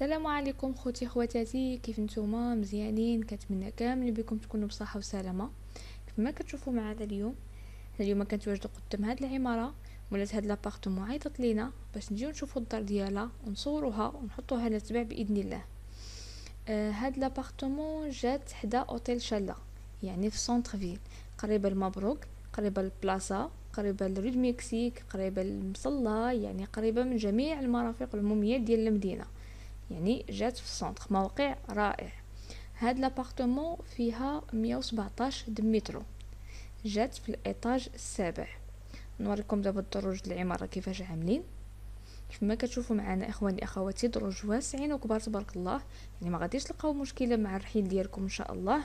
السلام عليكم خوتي خواتاتي، كيف نتوما؟ مزيانين؟ كنتمنى كامل بكم تكونوا بصحه وسلامه. كيف ما كتشوفوا معنا اليوم كنتواجدوا قدام هاد العماره ولات هاد لابارتمون عيطت لينا باش نجيو نشوفوا الدار ديالها ونصوروها ونحطوها للتباع باذن الله. هاد لابارتمون جات حدا اوتيل شالا، يعني في سونتر فيل، قريبه لمبروك، قريبه للبلاصه، قريبه لرود مكسيك، قريبه للمصلى، يعني قريبه من جميع المرافق العموميه ديال المدينه. يعني جات في السونتر، موقع رائع. هاد لابارتمون فيها 117 مترو، جات في الايطاج السابع. نوريكم دابا الدروج العماره كيفاش عاملين. كما كتشوفوا معنا اخواني اخواتي، دروج واسعين وكبار تبارك الله، يعني ما غاديش تلقاو مشكله مع الرحيل ديالكم ان شاء الله.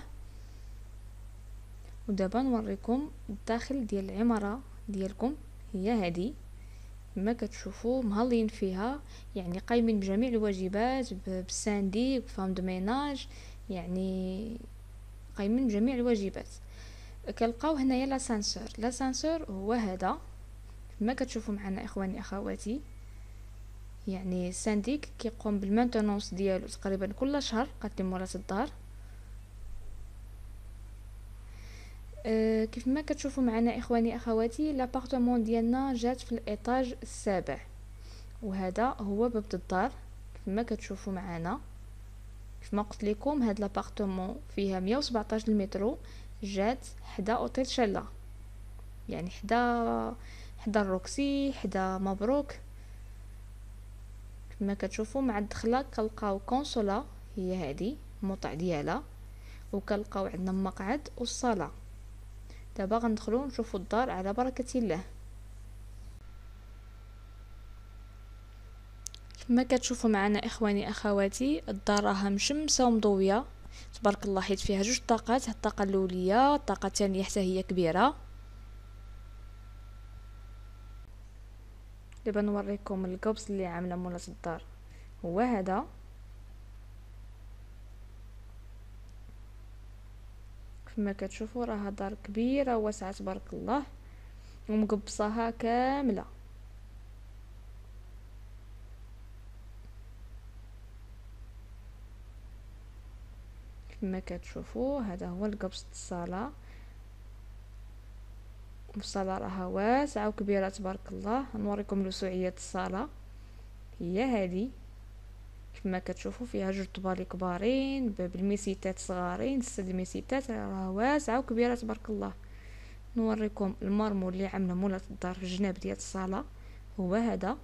ودابا نوريكم الداخل ديال العماره ديالكم. هي هذه كما كتشوفوا مهلين فيها، يعني قايمين بجميع الواجبات، بالساندي بفام دو ميناج، يعني قايمين بجميع الواجبات. كنلقاو هنايا لاسانسور هو هذا كما كتشوفوا معنا اخواني اخواتي. يعني السانديك كيقوم بالمانتونونس ديالو تقريبا كل شهر، قدم ولات الدار. كيف ما كتشوفوا معنا اخواني اخواتي، لابارتمون ديالنا جات في الايطاج السابع، وهذا هو باب الدار كما كتشوفوا معنا. كما قلت لكم هاد لابارتمون فيها 117 المترو، جات حدا اوتيل شالا، يعني حدا الروكسي، حدا مبروك. كما كتشوفوا مع الدخله كنلقاو كونسولا، هي هذه الموطع ديالها، وكنلقاو عندنا مقعد والصاله. دابا غندخلوا نشوفوا الدار على بركه الله. كما كتشوفوا معنا اخواني اخواتي، الدار راها مشمسه ومضويه تبارك الله، حيت فيها جوج طاقات، الطاقه الاوليه، الطاقه الثانيه حتى هي كبيره. دابا نوريكم القبص اللي عامله مولات الدار، هو هذا. كما كتشوفوا راها دار كبيره واسعه تبارك الله، ومقبصاها كامله. كما كتشوفوا هذا هو القبص الصاله، الصاله راها واسعه وكبيره تبارك الله. نوريكم لسوعيه الصاله، هي هذه. كما كتشوفوا فيها جوج طبالي كبارين بالميسيتات صغارين، 6 ميسيتات، راها واسعه وكبيره تبارك الله. نوريكم المرمور اللي عامله مولات الدار في الجناب ديال الصاله، هو هذا.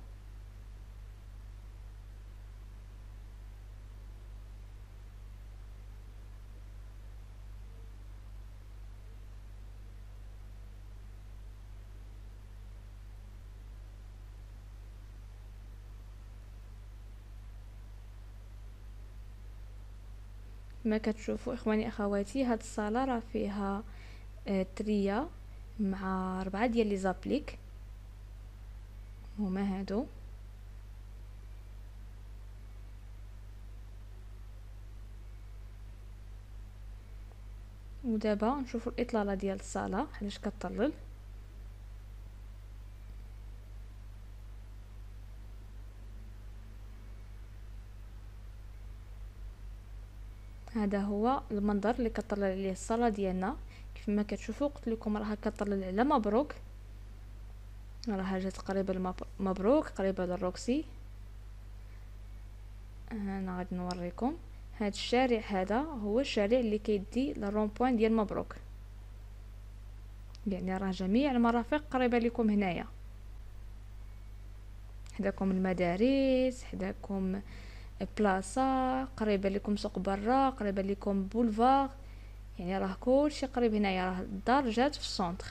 ما كتشوفوا اخواني اخواتي، هاد الصاله راه فيها تريا مع 4 ديال لي زابليك، هما هادو. ودابا نشوفوا الاطلاله ديال الصاله علاش كطلل. هذا هو المنظر اللي كطلل عليه الصاله ديالنا. كيف ما كتشوفوا قلت لكم راها كطلل على مبروك، راها جات قريبه مبروك، قريبه للروكسي. انا غادي نوريكم هاد الشارع، هذا هو الشارع اللي كيدي للرون بوين ديال مبروك، يعني راه جميع المرافق قريبه لكم هنايا. حداكم المدارس، حداكم بلاصه، قريبه لكم سوق برا، قريبه لكم بولفار، يعني راه كلشي قريب هنايا، راه الدار جات في السونتر.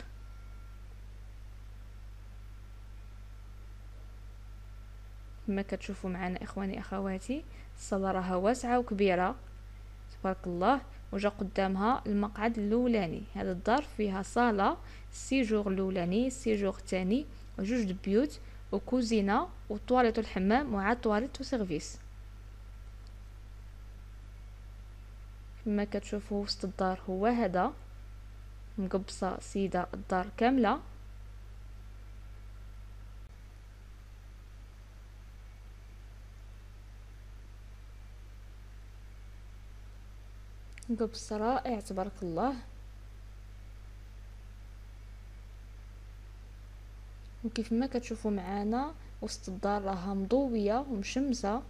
كما كتشوفوا معنا اخواني اخواتي، الصاله راها واسعه وكبيره تبارك الله، وجا قدامها المقعد الاولاني. هذا الدار فيها صاله السيجور الاولاني، السيجور الثاني، وجوج بيوت وكوزينه وطواليت الحمام وعاد طواليت وسيرفيس. كما كتشوفوا وسط الدار هو هذا، مقبصه سيده الدار كامله. قبص رائع تبارك الله. وكيف ما كتشوفوا معانا وسط الدار راها مضويه ومشمسه.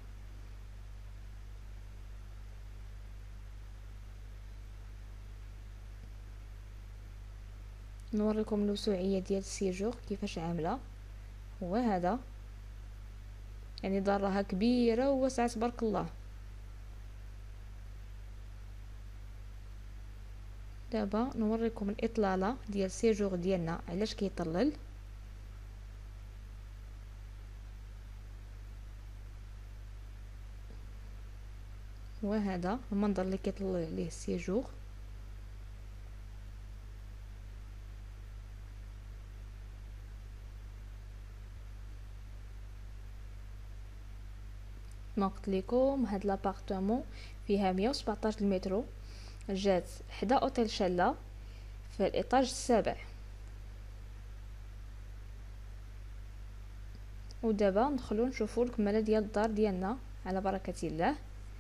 نوريكم الوسوعيه ديال السيجور كيفاش عامله. هو هذا، يعني دار راها كبيره وواسعه تبارك الله. دابا نوريكم الاطلاله ديال السيجور ديالنا علاش كيطلل. وهذا المنظر اللي كيطلع عليه السيجور. ما قلت لكم هاد لابارتمون فيها 117 المترو، جات حدا اوتيل شاله في الايطاج السابع. ودابا ندخلوا نشوفوا الكماله ديال الدار ديالنا على بركه الله.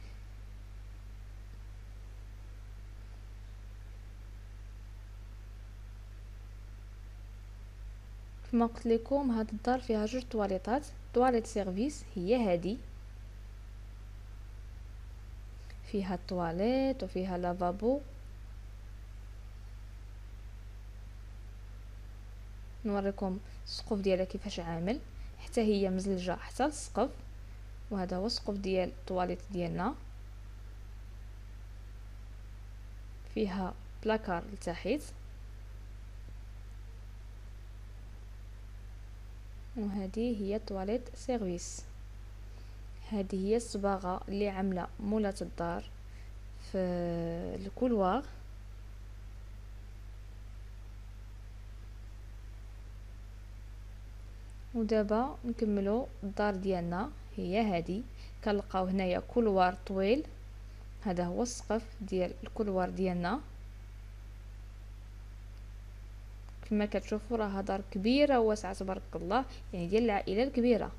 كما قلت لكم هاد الدار فيها جوج طواليطات، طواليت سيرفيس هي هادي، فيها الطواليت وفيها لافابو. نوريكم السقف ديالها كيفاش عامل، حتى هي مزلجه حتى للسقف. وهذا هو السقف ديال الطواليت ديالنا، فيها بلاكار لتحت. وهذه هي طواليت سيرفيس. هذه هي الصباغه اللي عامله مولات الدار في الكولوار. ودابا نكملوا الدار ديالنا هي هذه. كنلقاو هنايا كولوار طويل، هذا هو السقف ديال الكولوار ديالنا. كما كتشوفوا راه دار كبيره وواسعه تبارك الله، يعني ديال العائله الكبيره.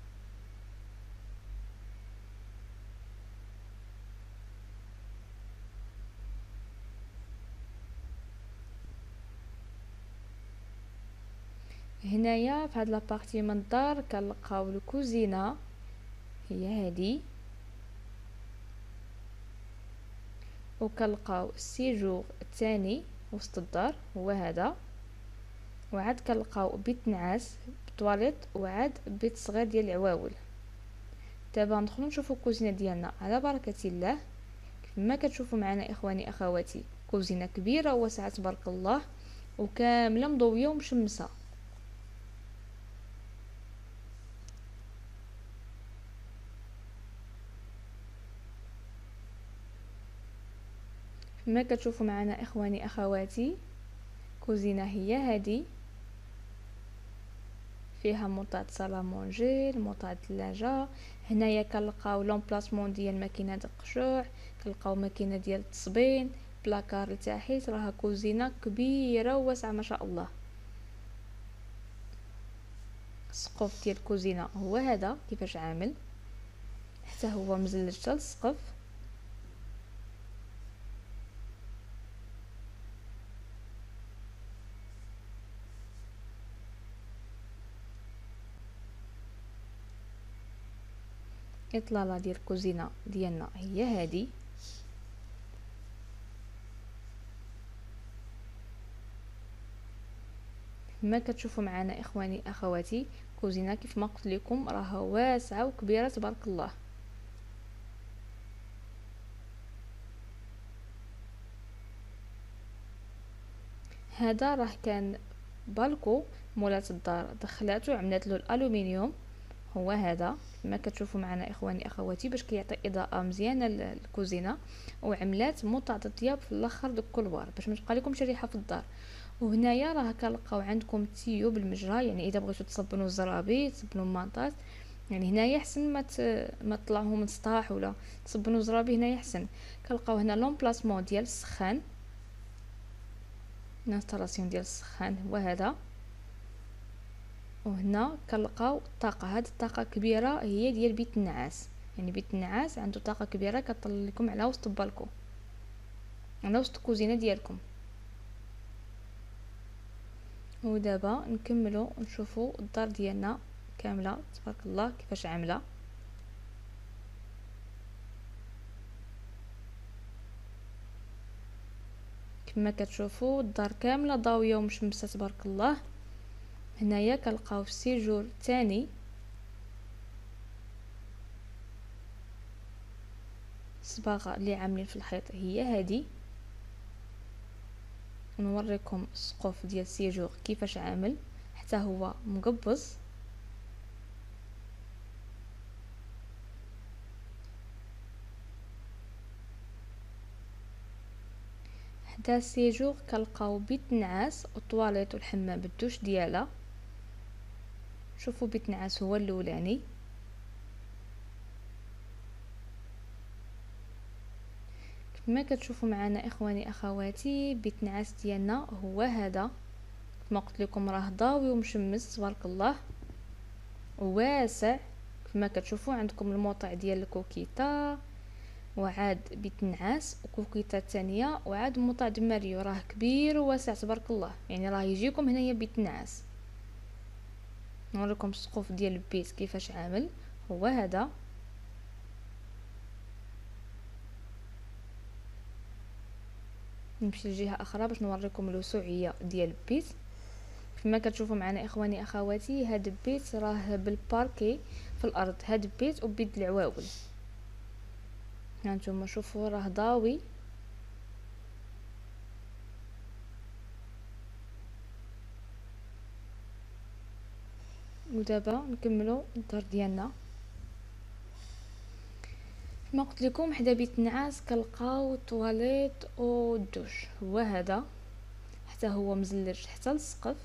هنايا في هاد لابارتي من الدار كنلقاو الكوزينه هي هادي، وكنلقاو السيجور الثاني وسط الدار هو هذا. وعاد كنلقاو بيت نعاس بطواليت وعاد بيت صغير ديال العواول. دابا ندخلوا نشوفوا الكوزينه ديالنا على بركه الله. كما كتشوفوا معنا اخواني اخواتي كوزينه كبيره وواسعه تبارك الله، وكامله مضويه ومشمسه. كما كتشوفوا معنا اخواني اخواتي كوزينه هي هذه، فيها موطا سالامونجير، موطا ثلاجه. هنايا كنلقاو لومبلاسمون ديال ماكينه القشوع، كنلقاو ماكينه ديال التصبين، بلاكار لتحت. راها كوزينه كبيره وواسعه ما شاء الله. السقف ديال الكوزينه هو هذا كيفاش عامل، حتى هو مزلج حتى للسقف. اطلاله ديال الكوزينه ديالنا هي هذه. كما كتشوفوا معنا اخواني اخواتي كوزينه كيف ما قلت لكم راها واسعه وكبيره تبارك الله. هذا راه كان بالكو مولات الدار دخلاتو عملت له الالومنيوم. هو هذا كما كتشوفوا معنا اخواني اخواتي باش كيعطي اضاءه مزيانه للكوزينه. وعملات موطع الطياب في الاخر ديك الكولوار باش ما تبقى لكمش ريحه في الدار. وهنايا راه كنلقاو عندكم تيو بالمجرى، يعني اذا بغيتو تصبنوا الزرابي تصبنوا الماطات، يعني هنايا احسن ما تطلعوهم من السطاح ولا تصبنوا زرابي. هنايا احسن. كنلقاو هنا لومبلاسمون ديال السخان، انستالاسيون ديال السخان هو هذا. وهنا كنلقاو الطاقه، هاد الطاقه كبيره هي ديال بيت النعاس، يعني بيت النعاس عنده طاقه كبيره كطل لكم على وسط البالكو. على وسط الكوزينه ديالكم. ودابا نكملوا نشوفوا الدار ديالنا كامله تبارك الله كيفاش عامله. كما كتشوفوا الدار كامله ضاويه ومشمسه تبارك الله. هنايا كنلقاو في السيجور الثاني الصباغه اللي عاملين في الحيط هي هذه. نوريكم السقوف ديال السيجور كيفاش عامل حتى هو مقبض. حدا السيجور كنلقاو بيت نعاس والطواليت والحمام بالدوش ديالها. شوفوا بيت نعاس هو الاولاني. كما كتشوفوا معنا اخواني اخواتي بيت نعاس ديالنا هو هذا. كما قلت لكم راه ضاوي ومشمس تبارك الله وواسع. كما كتشوفوا عندكم الموطع ديال الكوكيتا وعاد بيت نعاس وكوكيتا الثانيه وعاد موطع دماريو. راه كبير وواسع تبارك الله، يعني راه يجيكم هنايا بيت نعاس. نوريكم السقوف ديال البيت كيفاش عامل هو هذا. نمشي لجهه اخرى باش نوريكم الوسوعيه ديال البيت. كما كتشوفوا معنا اخواني اخواتي هذا البيت راه بالباركي في الارض. هذا البيت وبيد العواول. هانتوما شوفوا راه ضاوي. ودابا نكملوا الدار ديالنا. كما قلت لكم حدا بيت النعاس كنلقاو الطواليت والدوش هو هذا حتى هو مزلج حتى للسقف.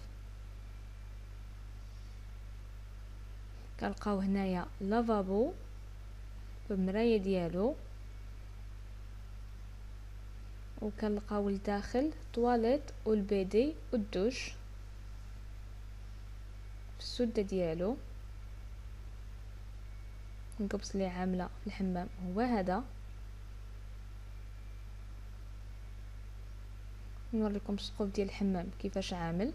كنلقاو هنايا لافابو بالمرايه ديالو، وكنلقاو لداخل طواليت والبيدي والدوش في السده ديالو. القبص اللي عامله في الحمام هو هذا. نوريكم السقوف ديال الحمام كيفاش عامل.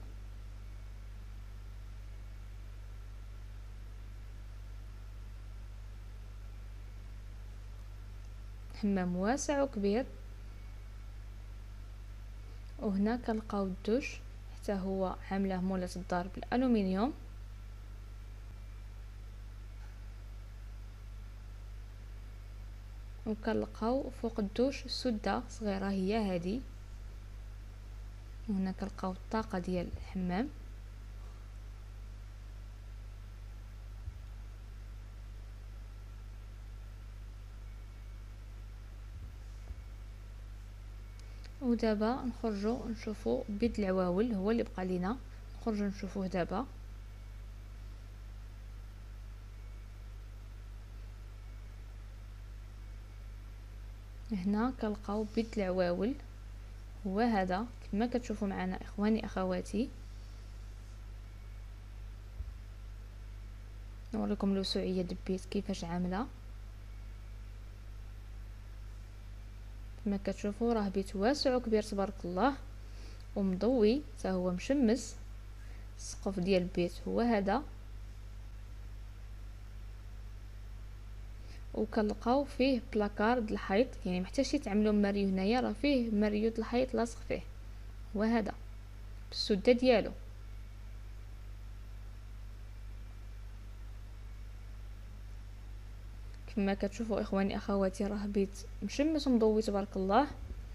حمام واسع وكبير. وهنا كنلقاو الدوش حتى هو عامله مولات الدار بالالومنيوم. وكنلقاو فوق الدوش سده صغيره هي هذه. وهنا كنلقاو الطاقه ديال الحمام. ودابا نخرجوا نشوفوا بيت العواول هو اللي بقى لينا. نخرجوا نشوفوه دابا. هنا كنلقاو بيت العواول هو هذا كما كتشوفوا معنا اخواني اخواتي. نوريكم الوسوعيه د البيت كيفاش عامله. كما كتشوفوا راه بيت واسع وكبير تبارك الله ومضوي حتى هو مشمس. السقف ديال البيت هو هذا. وكنلقاو فيه بلاكار د الحيط، يعني محتاجش تعملوا ماريو. هنايا راه فيه ماريو د الحيط لاصق فيه هو هذا بالسده ديالو. كما كتشوفوا اخواني اخواتي راه بيت مشمس ومضوي تبارك الله.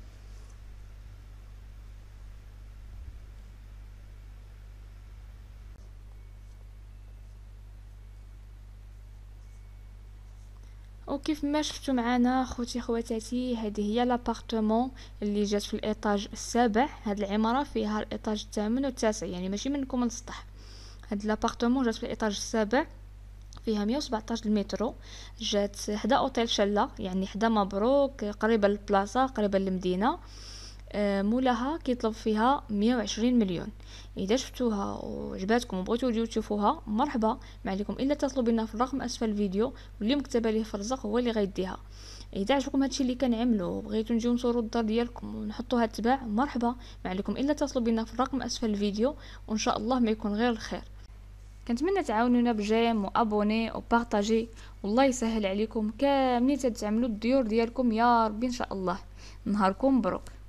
وكيف ما شفتوا معنا خوتي خواتاتي هذه هي لابارتمون اللي جات في الايطاج السابع. هاد العماره فيها الايطاج الثامن والتاسع، يعني ماشي منكم للسطح. هاد لابارتمون جات في الايطاج السابع، فيها 117 المترو. جات حدا اوتيل شله، يعني حدا مبروك، قريبه للبلاصه قريبه للمدينه. مولاها كيطلب فيها 120 مليون. اذا شفتوها وعجباتكم وبغيتو تجيو تشوفوها مرحبا، ما عليكم الا اتصلوا بنا في الرقم اسفل الفيديو واللي مكتبه ليه في الرزق هو اللي غيديها. اذا عجبكم هادشي اللي كنعملو وبغيتو نجيو نصورو الدار ديالكم ونحطوها تباع، مرحبا، ما عليكم الا اتصلوا بنا في الرقم اسفل الفيديو، وان شاء الله ما يكون غير الخير. كنتمنى تعاونونا بجيم وابوني وبارطاجي، والله يسهل عليكم كاملين تتعملوا الديور ديالكم يا ربي ان شاء الله. نهاركم مبروك.